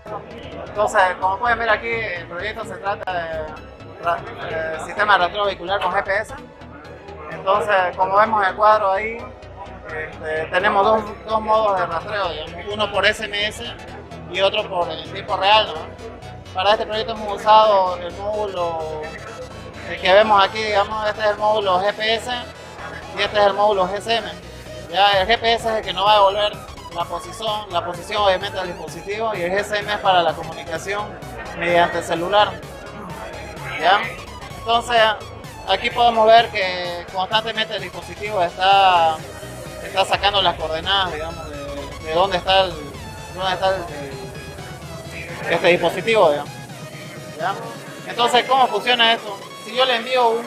Entonces, como pueden ver aquí, el proyecto se trata de sistema de rastreo vehicular con GPS. Entonces, como vemos en el cuadro ahí, tenemos dos modos de rastreo, digamos, uno por SMS y otro por en tiempo real, ¿no? Para este proyecto hemos usado el módulo que vemos aquí, digamos, este es el módulo GPS y este es el módulo GSM. Ya, el GPS es el que nos va a devolver la posición obviamente del dispositivo, y el GSM es para la comunicación mediante celular. ¿Ya? Entonces, aquí podemos ver que constantemente el dispositivo está sacando las coordenadas, digamos, de dónde está este dispositivo, digamos. ¿Ya? Entonces, ¿cómo funciona esto? Si yo le envío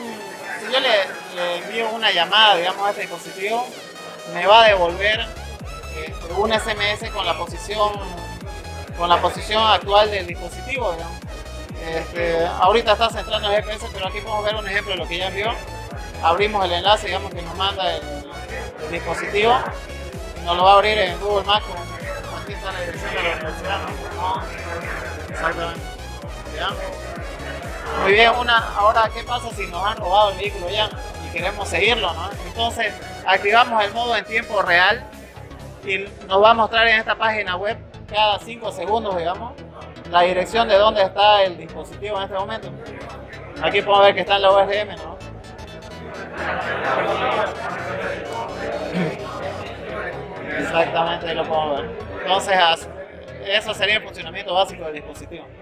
una llamada, digamos, a este dispositivo, me va a devolver un SMS con la posición actual del dispositivo, digamos. Ahorita está centrando el GPS, pero aquí podemos ver un ejemplo de lo que ya envió. Abrimos el enlace, digamos, que nos manda el dispositivo, y nos lo va a abrir en Google Maps. Aquí está la dirección de la universidad, ¿no? Exactamente. ¿Ya? Muy bien, ahora, ¿qué pasa si nos han robado el vehículo ya y queremos seguirlo, ¿no? Entonces, activamos el modo en tiempo real y nos va a mostrar en esta página web cada 5 segundos, digamos, la dirección de dónde está el dispositivo en este momento. Aquí podemos ver que está en la USDM, ¿no? Exactamente, ahí lo podemos ver. Entonces, eso sería el funcionamiento básico del dispositivo.